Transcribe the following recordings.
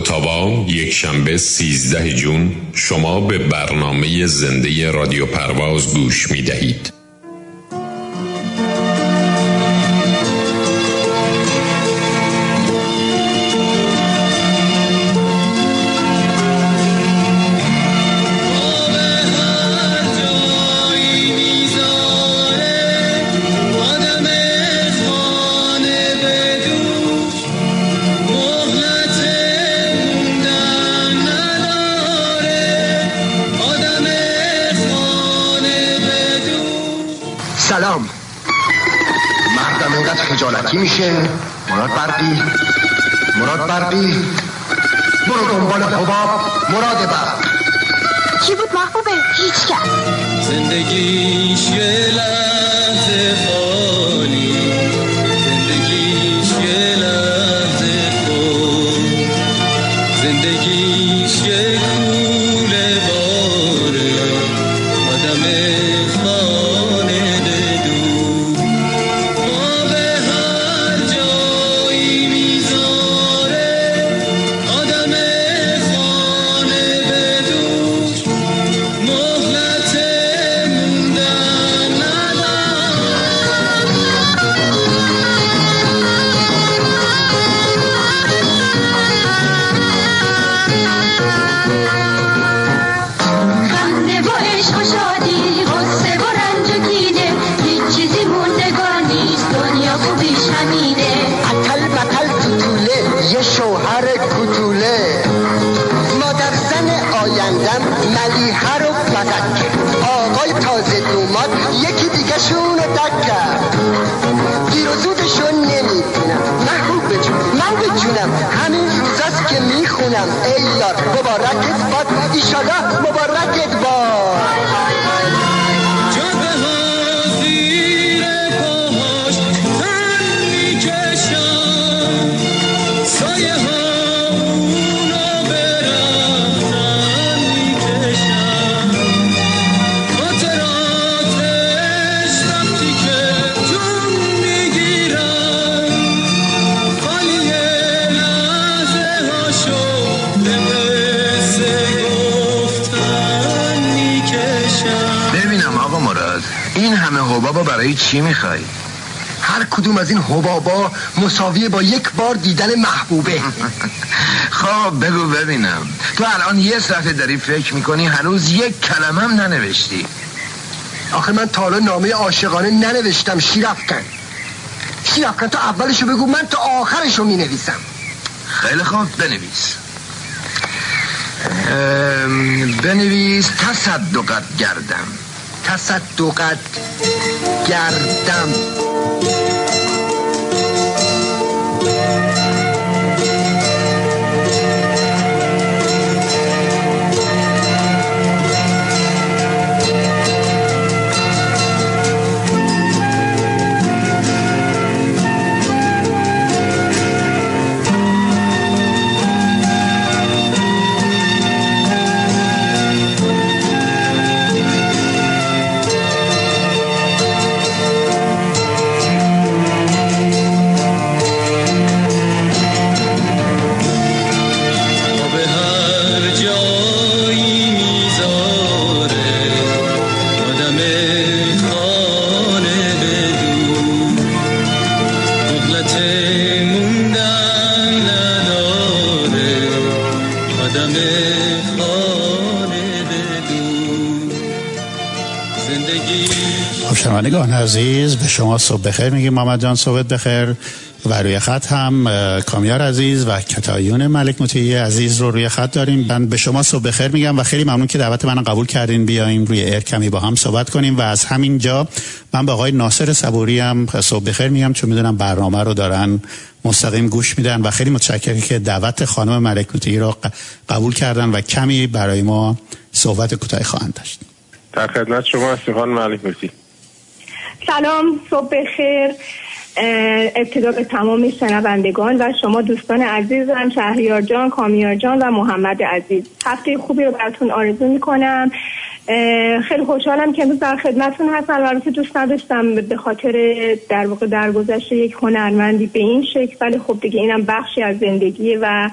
اتاوا یک شنبه 13 جون شما به برنامه زنده رادیو پرواز گوش می دهید. سلام. مردم اینقدر خجالتی میشه. مراد برقی برو دنبال حباب. مراد برق چی بود محبوبه؟ هیچ کس. زندگیش یه لحظه خالی، زندگیش یه لحظه خالی، زندگیش یه کوله باره، آدم خانه دور ما به هر جایی میذاره، آدم خانه بدور مهلت موندن نداره. خنده و عشق و شادی، غصه و رنج و کینه، هیچ چیزی موندگار نیست، دنیا خوبیش همینه. اتل بتل توتوله یه شوهر کوتوله، مادر زن آیندم ملیحه رو فقط آقای تازه دوماد یکی دیگه شونو دک کرد. دیر و زودشون نمیبینم محبوب جون، من به جونم همین روزاست که میخونم ای یار مبارکت باد، ایشالا مبارکت باد. جبه ها زیر پاهاش تن میکشن، سایه ها اونو به رفتن میکشن، خاطراتش وقتی که جون میگیرن، خالی لحظه هاشو به قصه گفتن میکشن. ببینم آقا مراد، این همه حبابا برای چی میخوای؟ هر کدوم از این حبابا مساویه با یک بار دیدن محبوبه. خب بگو ببینم، تو الان یه صفحه داری فکر میکنی، هنوز یک کلمه هم ننوشتی. آخه من تا حالا نامه عاشقانه ننوشتم. شیرافکن تو اولشو بگو، من تا آخرشو مینویسم. خیلی خوب بنویس. بنویس تصدقت گردم. تصدقت گردم. شنوندگان عزیز، به شما صبح بخیر میگیم. محمد جان صبح بخیر. و روی خط هم کامیار عزیز و کتایون ملک مطیعی عزیز رو روی خط داریم. من به شما صبح بخیر میگم و خیلی ممنون که دعوت منو قبول کردین بیایم روی ایر کمی با هم صحبت کنیم. و از همین جا من به آقای ناصر صبوری هم صبح بخیر میگم، چون میدونم برنامه رو دارن مستقیم گوش میدن و خیلی متشکرم که دعوت خانم ملک مطیعی رو قبول کردن و کمی برای ما صحبت کوتاهی خواهند داشت. در خدمت شما هستم خانم ملک مطیعی. سلام، صبح بخیر. ابتدا به تمام شنوندگان و شما دوستان عزیزم، شهریار جان، کامیار جان و محمد عزیز، هفته خوبی رو براتون آرزو میکنم. خیلی خوشحالم که امروز در خدمتتون هستم. البته دوست نداشتم به خاطر در واقع درگذشت یک هنرمندی به این شکل، ولی خب دیگه اینم بخشی از زندگیه و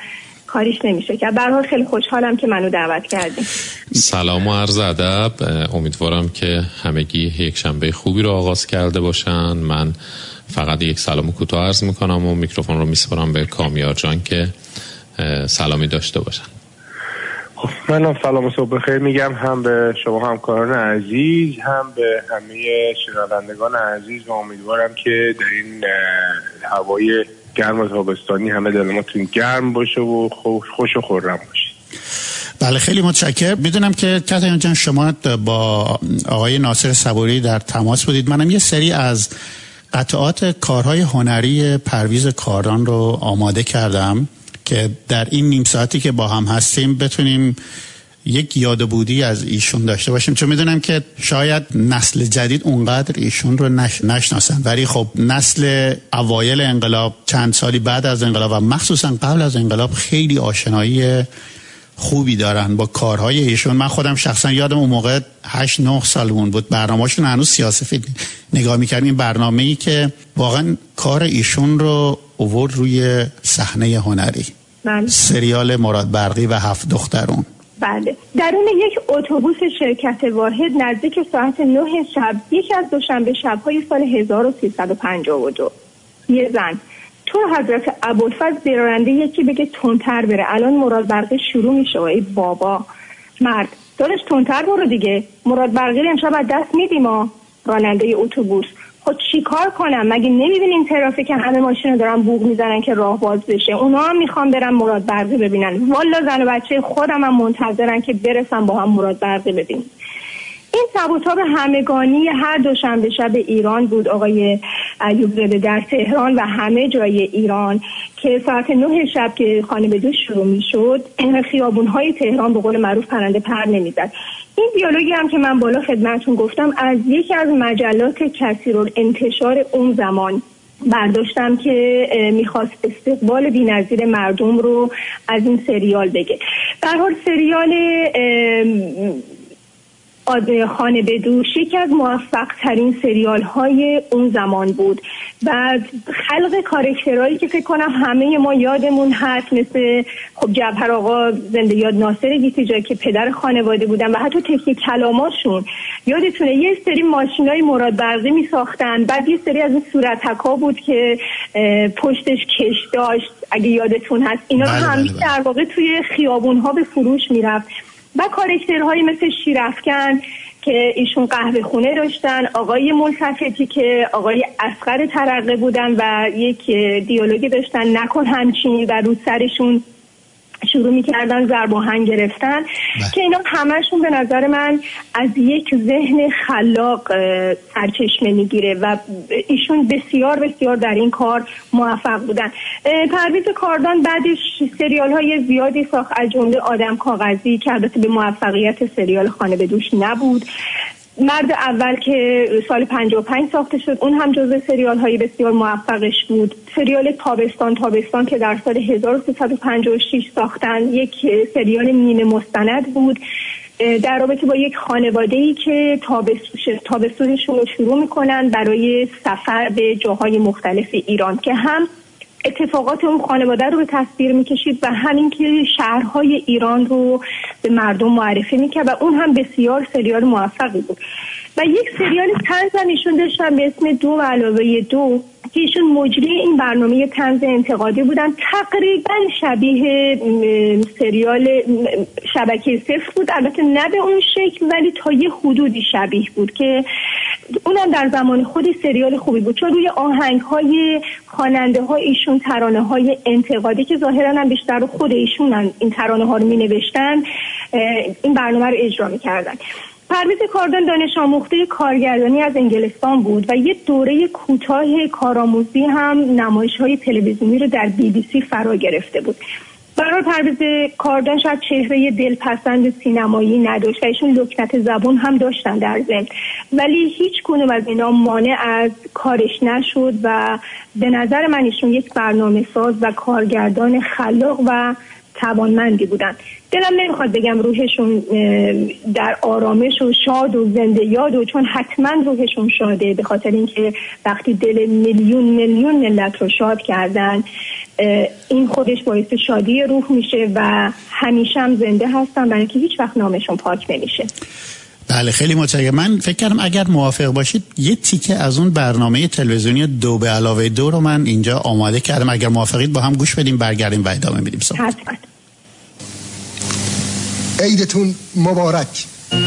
کاریش نمیشه که. به هر حال خیلی خوشحالم که منو دعوت کردین. سلام و عرض ادب. امیدوارم که همگی یک شنبه خوبی رو آغاز کرده باشن. من فقط یک سلام کوتاه عرض میکنم و میکروفون رو میسپارم به کامیار جان که سلامی داشته باشن. خب منم سلام و صبح بخیر میگم، هم به شما همکاران عزیز، هم به همه شنوندگان عزیز، و امیدوارم که در این هوای گرم و تابستانی همه دلماتون گرم باشه و خوش و خرم باشه. بله خیلی متشکرم. میدونم که کاتایان جان شما با آقای ناصر صبوری در تماس بودید. منم یه سری از قطعات کارهای هنری پرویز کاردان رو آماده کردم که در این نیم ساعتی که با هم هستیم بتونیم یک یادبودی از ایشون داشته باشیم، چون میدونم که شاید نسل جدید اونقدر ایشون رو نشناسن، ولی خب نسل اوایل انقلاب، چند سالی بعد از انقلاب و مخصوصا قبل از انقلاب خیلی آشنایی خوبی دارن با کارهای ایشون. من خودم شخصا یادم اون موقع 8-9 سالمون بود، برنامه‌شون هنوز سیاسفید نگاه می‌کردیم. این برنامه‌ای که واقعا کار ایشون رو آورد روی صحنه هنری. بله. سریال مراد برقی و 7 دخترون. بله. درون یک اتوبوس شرکت واحد نزدیک ساعت 9 شب، یکی از دوشنبه شب‌های سال 1352، یه زن تو حضرت ابوالفضل راننده یکی بگه تندتر بره، الان مراد برقی شروع میشه. ای بابا مرد دارش تندتر برو دیگه، مراد برقی رو امشب از دست میدیم ما. راننده اتوبوس خود چی کار کنم؟ مگه نمیبینین ترافیک همه ماشینا دارن بوق میزنن که راه باز بشه؟ اونا هم میخوان برن مراد برقی ببینن. والا زن و بچه خودم هم منتظرن که برسن با هم مراد برقی ببینن. این تب و تاب همگانی هر دوشنبه شب ایران بود آقای ایوب زاده در تهران و همه جای ایران که ساعت 9 شب که خانه به دوش شروع می شد خیابون‌های تهران به قول معروف پرنده پر نمی‌زد. این دیالوگی هم که من بالا خدمتتون گفتم از یکی از مجلات کثیرالانتشار اون زمان برداشتم که میخواست استقبال بی‌نظیر مردم رو از این سریال بگه. در حال سریال خانه به دوش یکی از موفق ترین سریال های اون زمان بود و خلق کاراکترهایی که فکر کنم همه ما یادمون هست، مثل خب جعفر آقا زنده یاد، ناصر گیتیجا که پدر خانواده بودن و حتی تکی کلاماشون یادتونه یه سری ماشینای مراد برقی می ساختن، بعد یه سری از این صورتکا بود که پشتش کش داشت اگه یادتون هست. اینا رو همیشه در واقع توی خیابون‌ها به فروش میرفت و کاراکترهایی مثل شیرافکن که ایشون قهوه خونه داشتن، آقای ملتفتی که آقای اصغر ترقه بودن و یک دیالوگی داشتن نکن همچینی و رو سرشون شروع می‌کردن ضرب آهنگ گرفتن که اینا همشون به نظر من از یک ذهن خلاق سرچشمه میگیره و ایشون بسیار بسیار در این کار موفق بودن. پرویز کاردان بعدش سریال‌های زیادی ساخت از جمله آدم کاغذی که البته به موفقیت سریال خانه به دوش نبود. مرد اول که سال 55 ساخته شد اون هم جزو سریال های بسیار موفقش بود. سریال تابستان که در سال 1356 ساختن، یک سریال نیمه مستند بود در رابطه با یک خانواده‌ای که تابستونشون رو شروع میکنن برای سفر به جاهای مختلف ایران که هم اتفاقات اون خانواده رو به تصویر میکشید و همین که شهرهای ایران رو به مردم معرفی میکرد و اون هم بسیار سریال موفقی بود. و یک سریال طنز هم ایشون داشتن به اسم 2 علاوه 2 که ایشون مجری این برنامه طنز انتقادی بودن، تقریبا شبیه سریال شبکه صفر بود، البته نه به اون شکل ولی تا یه حدودی شبیه بود که اونم در زمان خودی سریال خوبی بود چون روی آهنگ‌های خواننده‌ها ایشون ترانه‌های انتقادی که ظاهراً هم بیشتر خود ایشون این ترانه‌ها رو می‌نوشتن این برنامه رو اجرا می‌کردن. پرویز کاردان دانش آموخته کارگردانی از انگلستان بود و یه دوره کوتاه کارآموزی هم نمایش‌های تلویزیونی رو در BBC فرا گرفته بود. برای پرویز کاردان شاید چهره دلپسند سینمایی نداشت و ایشون لکنت زبون هم داشتن در ضمن، ولی هیچ کدوم از اینا مانع از کارش نشد و به نظر من ایشون یک برنامه‌ساز و کارگردان خلاق و توانمندی بودن. دلم نمیخواد بگم روحشون در آرامش و شاد و زنده یاد و چون حتما روحشون شاده، به خاطر اینکه وقتی دل میلیون ملت رو شاد کردن این خودش باعث شادی روح میشه و همیشه هم زنده هستن، برای اینکه هیچ وقت نامشون پاک نمیشه. بله خیلی متشکرم. من فکر کردم اگر موافق باشید یه تیکه از اون برنامه تلویزیونی 2 به علاوه 2 رو من اینجا آماده کردم، اگر موافقید با هم گوش بدیم برگردیم و ادامه میدیم. حتما. عیدتون مبارک.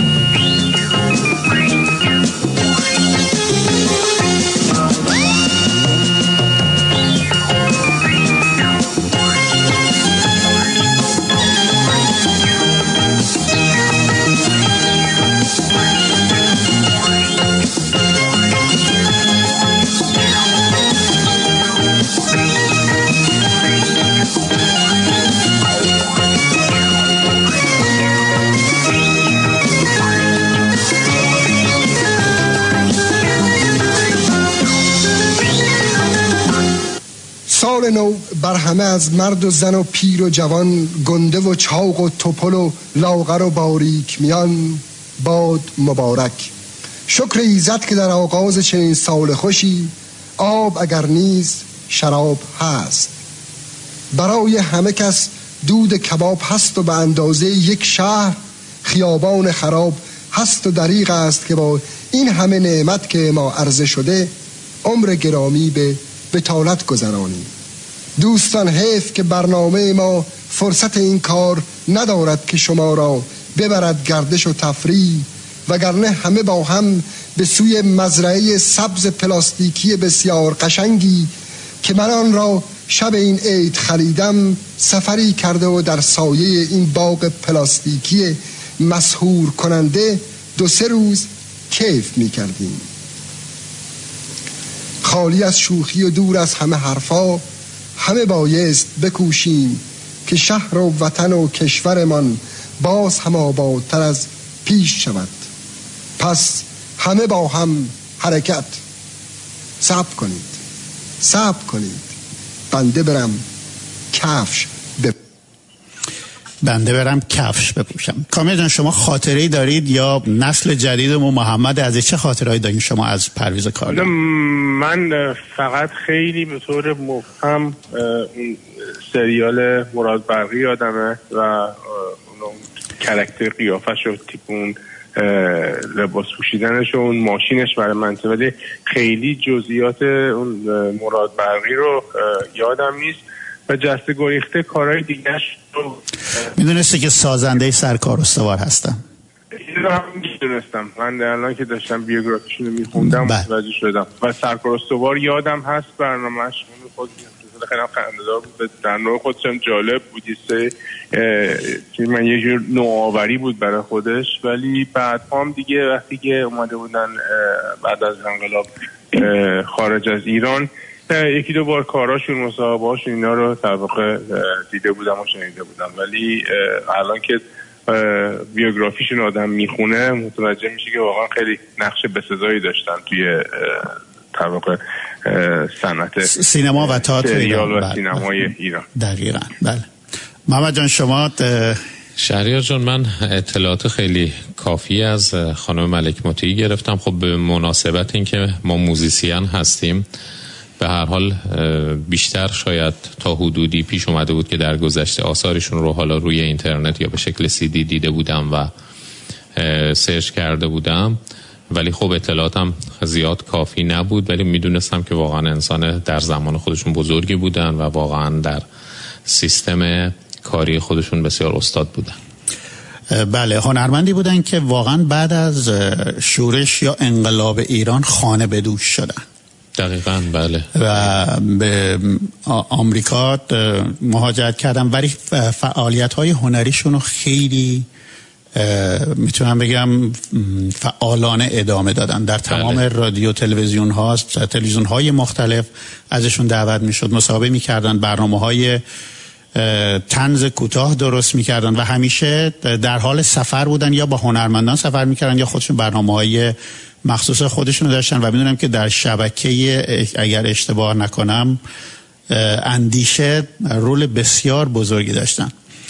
سال نو بر همه از مرد و زن و پیر و جوان، گنده و چاق و توپل و لاغر و باریک میان باد مبارک. شکر ایزد که در آغاز چنین سال خوشی آب اگر نیز شراب هست. برای همه کس دود کباب هست و به اندازه یک شهر خیابان خراب هست و دریغ است که با این همه نعمت که ما عرضه شده عمر گرامی به بطالت گذرانیم. دوستان حیف که برنامه ما فرصت این کار ندارد که شما را ببرد گردش و تفریح، وگرنه همه با هم به سوی مزرعه سبز پلاستیکی بسیار قشنگی که من آن را شب این عید خریدم سفری کرده و در سایه این باغ پلاستیکی مسحور کننده 2-3 روز کیف می کردیم. خالی از شوخی و دور از همه حرفا همه بایست بکوشیم که شهر و وطن و کشورمان باز هم آبادتر از پیش شود. پس همه با هم حرکت. صبر کنید بنده برم کفش بپوشم. کامیار جان شما خاطره‌ای دارید یا نسل جدیدمون محمد عزیز چه خاطرهایی دارین شما از پرویز کاردان؟ من فقط خیلی به طور مبهم اون سریال مراد برقی یادمه و اون کرکتر قیافش و تیپ اون لباس پوشیدنش و اون ماشینش برای منطقه، ولی خیلی جزئیات اون مراد برقی رو یادم نیست و جسته گریخته کارهای دیگهش رو میدونسته که سازنده سرکار استوار هستم؟ این رو هم میدونستم. من الان که داشتم بیوگرافیشون رو میخوندم متوجه شدم و سرکار استوار یادم هست برنامهش خود خیلی خنده‌دار بود، در نوع خودش هم جالب بود، من یه جور نوآوری بود برای خودش. ولی بعد هم دیگه وقتی که اومده بودن بعد از انقلاب خارج از ایران 1-2 بار کاراشون مصاحبه‌هاشون اینا رو در واقع دیده بودم و شنیده بودم، ولی الان که بیوگرافیشون آدم میخونه متوجه میشه که واقعا خیلی نقش بسزایی داشتن توی در واقع صنعت سینما و تئاتر ایران و سینمای ایران. دقیقاً. بله. محمد جان شما شهریار جان من اطلاعات خیلی کافی از خانم ملک مطیعی گرفتم. خب به مناسبت اینکه ما موزیسین هستیم به هر حال بیشتر شاید تا حدودی پیش اومده بود که در گذشته آثارشون رو حالا روی اینترنت یا به شکل CD دیده بودم و سرچ کرده بودم، ولی خب اطلاعاتم زیاد کافی نبود، ولی میدونستم که واقعا انسان در زمان خودشون بزرگی بودن و واقعا در سیستم کاری خودشون بسیار استاد بودن. بله هنرمندی بودن که واقعا بعد از شورش یا انقلاب ایران خانه به دوش شدن. دقیقاً بله. و به آمریکا مهاجرت کردن، ولی فعالیت‌های هنریشون رو خیلی میتونم بگم فعالانه ادامه دادن. در تمام رادیو تلویزیون های مختلف ازشون دعوت میشد، مصاحبه میکردن، برنامه‌های طنز کوتاه درست میکردن و همیشه در حال سفر بودن، یا با هنرمندان سفر میکردن یا خودشون برنامه‌های مخصوص خودشون رو داشتن. و میدونم که در شبکه اگر اشتباه نکنم اندیشه رول بسیار بزرگی داشتن.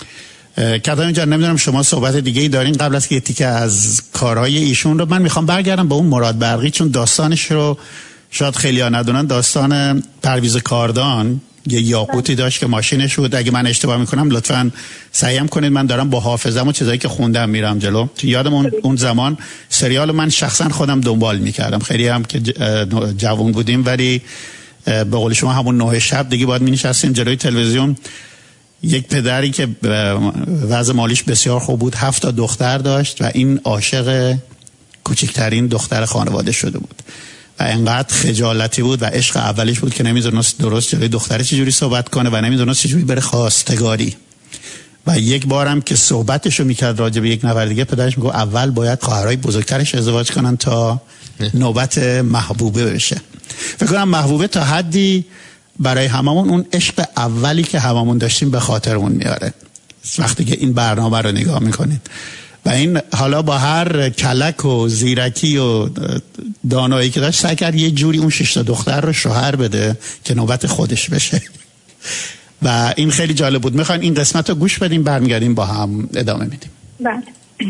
کدام جان نمیدونم شما صحبت دیگه ای دارین قبل از که یه تیکه از کارهای ایشون رو من میخوام برگردم به اون مراد برقی، چون داستانش رو شاید خیلی ها ندونن. داستان پرویز کاردان یه یاقوتی داشت که ماشینش بود. اگه من اشتباه میکنم لطفاً صحیح کنید، من دارم با حافظم و چیزایی که خوندم میرم جلو. یادم اون زمان سریال من شخصا خودم دنبال میکردم، خیلی هم که جوان بودیم، ولی به قول شما همون 9 شب دیگه باید مینشستیم جلوی تلویزیون. یک پدری که وضع مالیش بسیار خوب بود 7 تا دختر داشت و این عاشق کوچکترین دختر خانواده شده بود و انقدر خجالتی بود و عشق اولیش بود که نمیدونست درست جلوی دختره چجوری صحبت کنه و نمیدونست چجوری بره خواستگاری. و یک بارم که صحبتشو میکرد راجع به یک نفر دیگه، پدرش میگه اول باید خواهرای بزرگترش ازدواج کنن تا نوبت محبوبه بشه. فکر کنم محبوبه تا حدی برای هممون اون عشق اولی که هممون داشتیم به خاطرمون میاره وقتی که این برنامه رو نگاه میکنید. و این حالا با هر کلک و زیرکی و دانایی که داشت سعی کرد یه جوری اون 6 تا دختر رو شوهر بده که نوبت خودش بشه و این خیلی جالب بود. میخواین این قسمت رو گوش بدیم، برمیگردیم با هم ادامه میدیم. بله.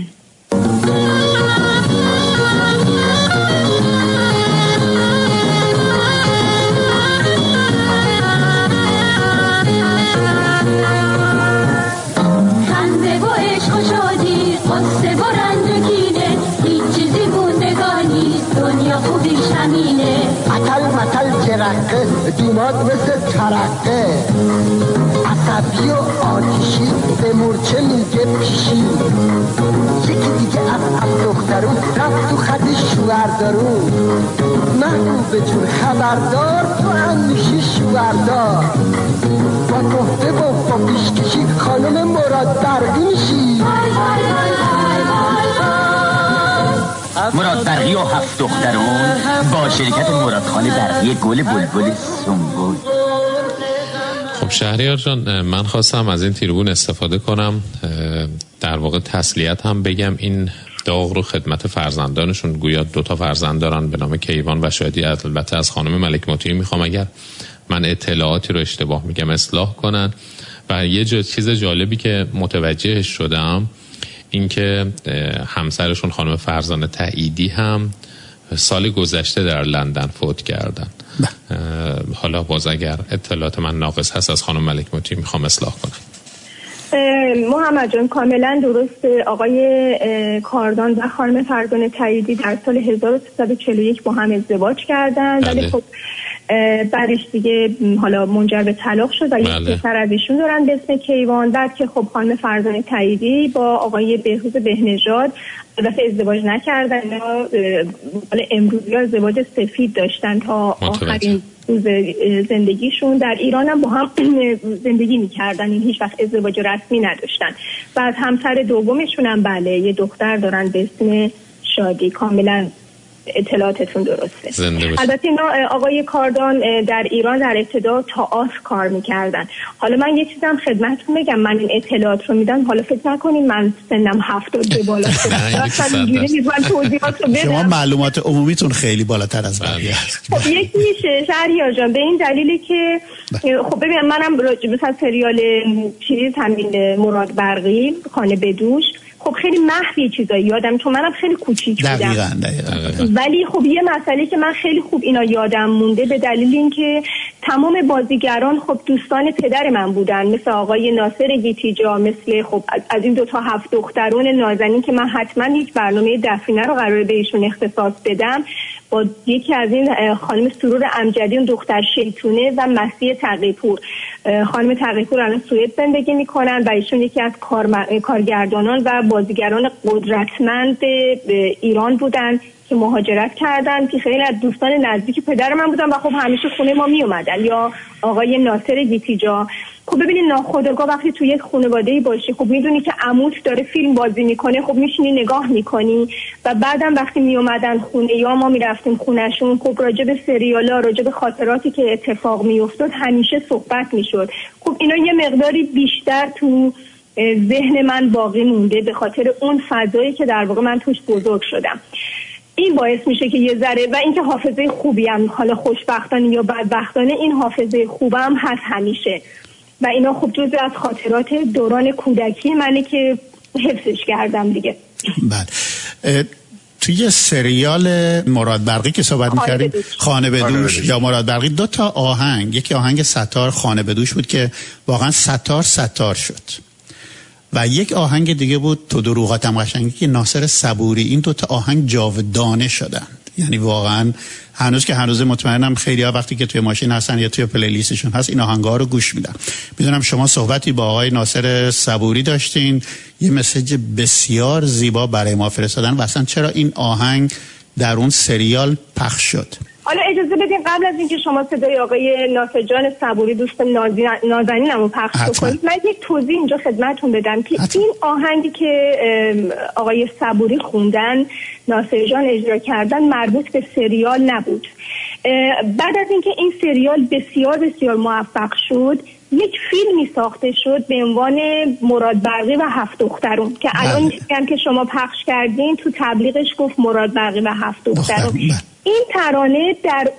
جرقه دوماد مثل ترقه، عصبی و آتیشی به مورچه میگه پیشی. یکی دیگه از دخترون رفت تو خط شوهردارون، محبوب جون خبردار تو هم میشی شوهردار. با گفته با پیشکشی خانم مراد برقی میشی. مراد برقی و 7 دخترون با شرکت مرادخان برقی گل بلبل سنبول. خب شهریار جان، من خواستم از این تریبون استفاده کنم، در واقع تسلیت هم بگم. این داغ رو خدمت فرزندانشون، گویا 2 تا فرزند دارن به نام کیوان و شادی. البته از خانم ملک مطیعی میخوام اگر من اطلاعاتی رو اشتباه میگم اصلاح کنن. و یه چیز جالبی که متوجه شدم اینکه همسرشون خانم فرزانه تاییدی هم سال گذشته در لندن فوت کردن. حالا باز اگر اطلاعات من ناقص هست از خانم ملک مطیعی میخوام اصلاح کنم. محمد جان کاملا درست. آقای کاردان و خانم فرزانه تاییدی در سال 1341 با هم ازدواج کردن، ولی خب بعدش دیگه حالا منجر به طلاق شد و یک پسر از ایشون دارن به اسم کیوان. بعد که خب خانم فرزانه تاییدی با آقای بهروز بهنژاد البته ازدواج نکردن، حالا امروزی ها ازدواج سفید داشتن تا آخرین روز زندگیشون. در ایران هم با هم زندگی میکردن، این هیچ وقت ازدواج رسمی نداشتن. بعد همسر دومشون هم بله یه دختر دارن به اسم شادی. کاملا اطلاعاتتون درسته. البته اینا آقای کاردان در ایران در ابتدا تئاتر کار میکردن. حالا من یه چیزم خدمتتون بگم، من این اطلاعات رو میدم، حالا فکر نکنین من سنم 70 بالاست. شما معلومات عمومیتون خیلی بالاتر از بقیه است. خب یکیشه شهریار جان، به این دلیلی که خب ببین منم مثلا سریال چیز همین مراد برقی خانه بدوش خب خیلی محوی چیزایی یادم، چون منم خیلی کوچیک بودم. دقیقاً. ولی خب یه مسئله که من خیلی خوب اینا یادم مونده به دلیل اینکه تمام بازیگران خب دوستان پدر من بودن، مثل آقای ناصر گیتیجا، مثل خب از این 2 تا 7 دختران نازنین که من حتما یک برنامه دفینه رو قراره بهشون اختصاص بدم، با یکی از این خانم سرور امجدی، اون دختر شیطونه، و مسیح تقی‌پور. خانم تقی‌پور الان سوئد زندگی میکنن و ایشون یکی از کارگردانان و بازیگران قدرتمند ایران بودن که مهاجرت کردن، که خیلی از دوستان نزدیک پدر من بودن و خب همیشه خونه ما می اومدن. یا آقای ناصر گیتیجا. خب ببینید ناخودآگاه وقتی توی یک خانواده‌ای باشی، خب میدونی که عموت داره فیلم بازی میکنه، خب میشینی نگاه میکنی و بعدم وقتی می اومدن خونه یا ما میرفتیم خونهشون، خب راجع به سریالا، راجع به خاطراتی که اتفاق میافتاد همیشه صحبت میشد. خب اینا یه مقداری بیشتر تو ذهن من باقی مونده به خاطر اون فضایی که در واقع من توش بزرگ شدم. این باعث میشه که یه ذره، و اینکه حافظه خوبی هم، حالا خوشبختانه یا بدبختانه این حافظه خوبم هست همیشه. و اینا خب جزء از خاطرات دوران کودکی منه که حفظش کردم دیگه. بله. توی سریال مراد برقی که صحبت می‌کردیم، خانه به دوش یا مراد برقی، 2 تا آهنگ، یکی آهنگ ستار خانه به دوش بود که واقعا ستار شد و یک آهنگ دیگه بود تو دروغاتم قشنگی که ناصر صبوری. این 2 تا آهنگ جاودانه شدن، یعنی واقعا هنوز مطمئنم خیلی ها وقتی که توی ماشین هستن یا توی پلیلیستشون هست این آهنگا رو گوش میدن. میدونم شما صحبتی با آقای ناصر صبوری داشتین، یه مسیج بسیار زیبا برای ما فرستادن و اصلا چرا این آهنگ در اون سریال پخش شد. حالا اجازه بدین قبل از اینکه شما صدای آقای ناصر جان صبوری دوست نازنینمو پخش کنید من یک توضیح اینجا خدمتتون بدم که این آهنگی که آقای صبوری خوندن، ناصر جان اجرا کردن، مربوط به سریال نبود. بعد از اینکه این سریال بسیار بسیار موفق شد، یک فیلمی ساخته شد به عنوان مراد برقی و 7 دخترون که الان میگم که شما پخش کردین، تو تبلیغش گفت مراد برقی و 7 دخترون. این ترانه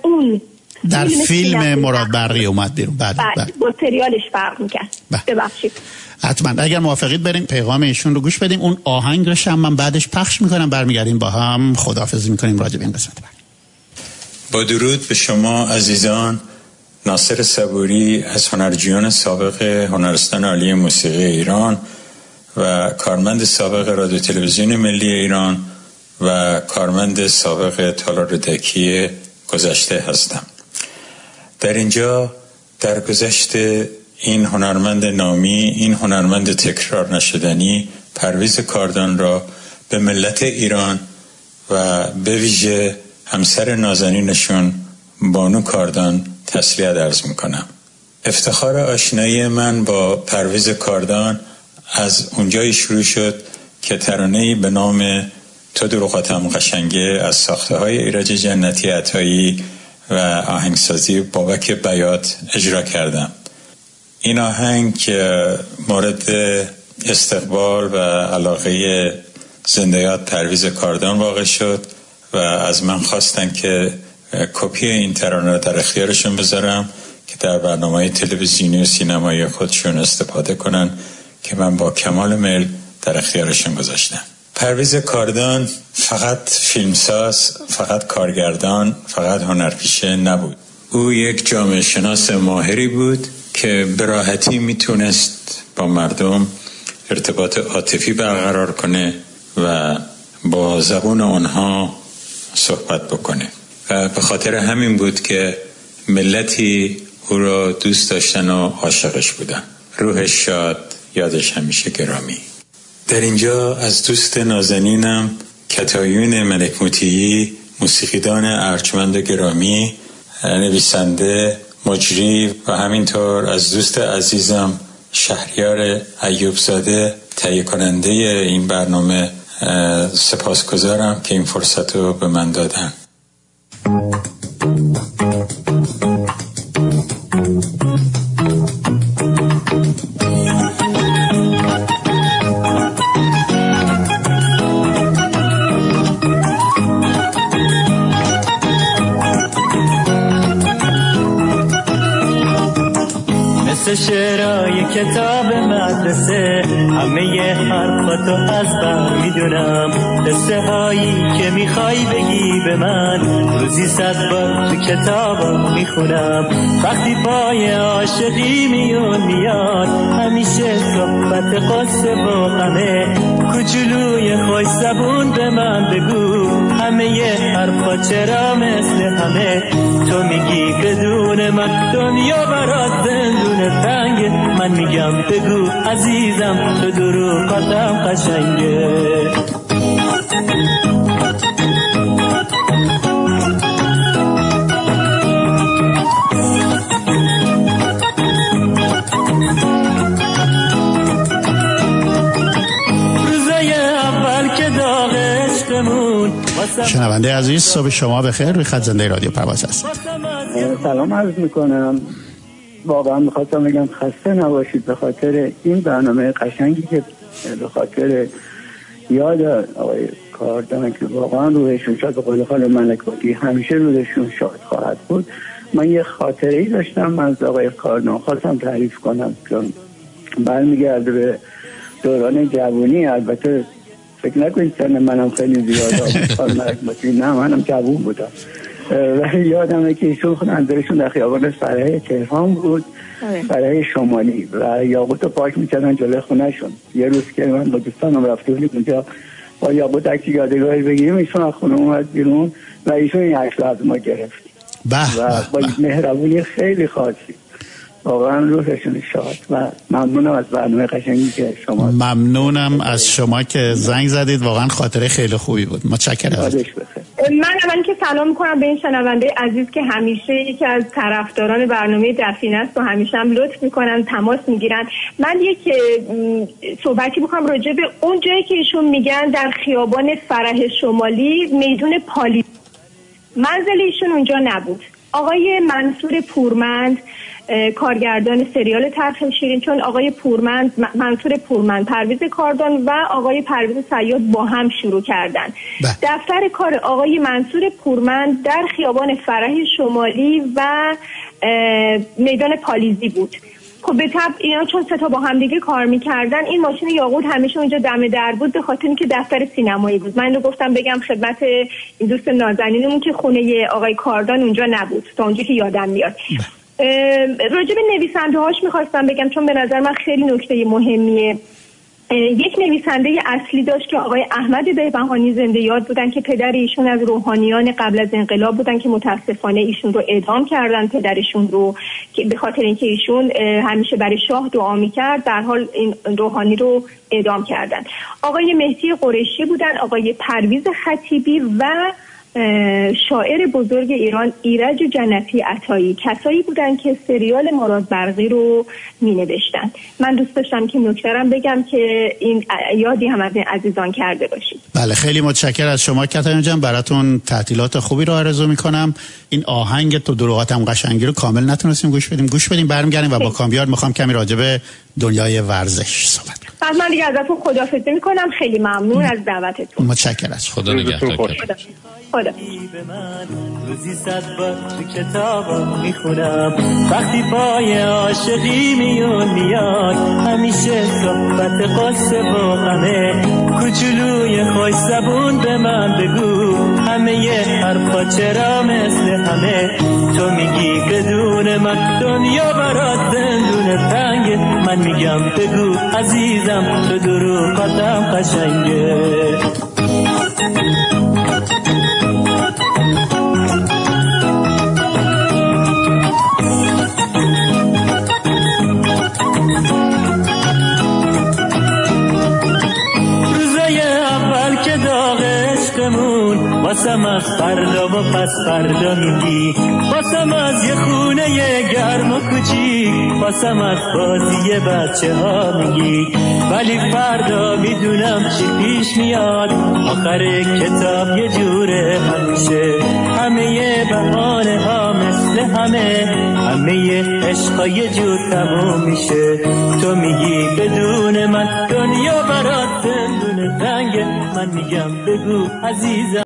در فیلم مراد برقی اومد بیرون. بعد با سریالش فرق می‌کرد. ببخشید. حتما اگر موافقید بریم پیغام ایشون رو گوش بدیم. اون آهنگ رو هم من بعدش پخش میکنم، برمیگردیم با هم خداحافظی میکنیم راجع به این قسمت. با درود به شما عزیزان. ناصر صبوری از هنرجویان سابق هنرستان عالی موسیقی ایران و کارمند سابق رادیو تلویزیون ملی ایران و کارمند سابق تالار دکی گذشته هستم. در اینجا در گذشته این هنرمند نامی، این هنرمند تکرار نشدنی پرویز کاردان را به ملت ایران و به ویژه همسر نازنینشون بانو کاردان تسلیت عرض میکنم. افتخار آشنایی من با پرویز کاردان از اونجایی شروع شد که ترانه‌ای به نام تو دروغاتم قشنگه از ساخته های ایرج جنتی عطایی و آهنگسازی بابک بیات اجرا کردم. این آهنگ مورد استقبال و علاقه زنده‌یاد پرویز کاردان واقع شد و از من خواستن که کپی این ترانه رو در اختیارشون بذارم که در برنامه‌های تلویزیونی و سینمایی خودشون استفاده کنن که من با کمال میل در اختیارشون گذاشتم. پرویز کاردان فقط فیلمساز، فقط کارگردان، فقط هنرپیشه نبود. او یک جامعه شناس ماهری بود که به راحتی میتونست با مردم ارتباط عاطفی برقرار کنه و با زبان آنها صحبت بکنه و به خاطر همین بود که ملتی او را دوست داشتن و عاشقش بودن. روحش شاد، یادش همیشه گرامی. در اینجا از دوست نازنینم کتایون ملک مطیعی، موسیقیدان ارجمند گرامی، نویسنده، مجری و همینطور از دوست عزیزم شهریار ایوبزاده تهیه کننده این برنامه سپاسگزارم که این فرصت رو به من دادن. شعرهای کتاب مدرسه همه حرفاتو از بر میدونم، قصه هایی که میخوای بگی به من روزی 100 بار تو کتابم میخونم. وقتی پای عاشقی میاد همیشه صحبت قصه و غمه، کوچولوی خوش زبون به من بگو همه حرفا چرا مثل همه. تو میگی بدون من دنیا برات زندون تنگه، من میگم بگو عزیزم تو دروغاتم قشنگه. شنونده عزیز صبح شما بخیر، روی خط زنده رادیو پرواز هست. سلام عرض میکنم. واقعا میخواستم بگم خسته نباشید به خاطر این برنامه قشنگی که به خاطر یاد آقای کاردان که واقعا روحشون شاد، به قول خاله ملک مطیعی همیشه روحشون شاد خواهد بود. من یه خاطره‌ای داشتم از آقای کاردان خواستم تعریف کنم چون برمیگرده به دوران جوانی. البته فکر نکنید سن منم خیلی زیاده نه منم جوون بودم و یادمه که ایشون خونندرشون در خیابان فرح تهران بود، فرح شمالی، و یاقوت رو پاک میکردن جلوی خونهشون. یه روز که من با دوستانم رفته بودیم اونجا با یاقوت عکس یادگاری بگیریم، ایشون از خونه اومد بیرون و ایشون این عکس رو از ما گرفت و با مهربونی خیلی خاصی. واقعا روحشون شاد و ممنونم از برنامه قشنگی که شما. ممنونم از شما که زنگ زدید، واقعا خاطره خیلی خوبی بود. متشکرم. من اول که سلام میکنم به این شنونده عزیز که همیشه یکی از طرفداران برنامه دفینه است و همیشه هم لطف میکنن، تماس میگیرن. من یک صحبتی بکنم راجع به اون جایی که ایشون میگن در خیابان فرح شمالی میدون پالی. منزل ایشون اونجا نبود. آقای منصور پورمند کارگردان سریال طرح شیرین، چون آقای منصور پورمند، پرویز کاردان و آقای پرویز صیاد با هم شروع کردن. دفتر کار آقای منصور پورمند در خیابان فرح شمالی و میدان پالیزی بود. خب به طبع اینا چون سه تا با هم دیگه کار میکردن، این ماشین یاقوت همیشه اونجا دم در بود به خاطر اینکه دفتر سینمایی بود. من اینو گفتم بگم خدمت این دوست نازنینمون که خونه آقای کاردان اونجا نبود تا اونجا که یادم میاد. راجع به نویسنده هاش میخواستم بگم چون به نظر من خیلی نکته مهمیه. یک نویسنده اصلی داشت که آقای احمد بهبهانی زنده یاد بودن که پدر ایشون از روحانیان قبل از انقلاب بودن که متاسفانه ایشون رو اعدام کردن، پدرشون رو، که به خاطر اینکه ایشون همیشه برای شاه دعا میکرد در حال این روحانی رو اعدام کردن. آقای مهدی قریشی بودن، آقای پرویز خطیبی و شاعر بزرگ ایران ایرج جنتی عطایی، کسایی بودن که سریال مراد برقی رو می نوشتن. من دوست داشتم که نکترم بگم که این یادی هم از این عزیزان کرده باشید. بله خیلی متشکرم از شما کاترین جان، براتون تعطیلات خوبی رو آرزو میکنم. این آهنگ تو دروغاتم قشنگی رو کامل نتونستیم گوش بدیم برمیگردیم و با کامیار میخوام کمی راجع به دنیای ورزش صحبت کنم. پس من دیگه ازتون خداحافظی میکنم. خیلی ممنون از دعوتتون. متشکرم. خدا نگهدار. خدا. روزی 100 بار تو کتابم میخونم، وقتی پای عاشقی میاد همیشه صحبت قصه با غمه، کوچولوی خوش زبون به من بگو همه ی حرفا چرا مثل همه، تو میگی بدون من دنیا برات زندون تنگه، من میگم بگو عزیزم تو دروغاتم قشنگه. واسم از فردا و پس فردا میگی، واسم از یه خونه گرم و کوچیک، واسم از بازی بچه ها میگی، ولی فردا میدونم چی پیش میاد، آخر کتاب یه جوره همیشه، همه بهانه ها مثل همه عشقا یه جور تموم میشه، تو میگی بدون من دنیا برات زندون تنگه، من میگم بگو عزیزم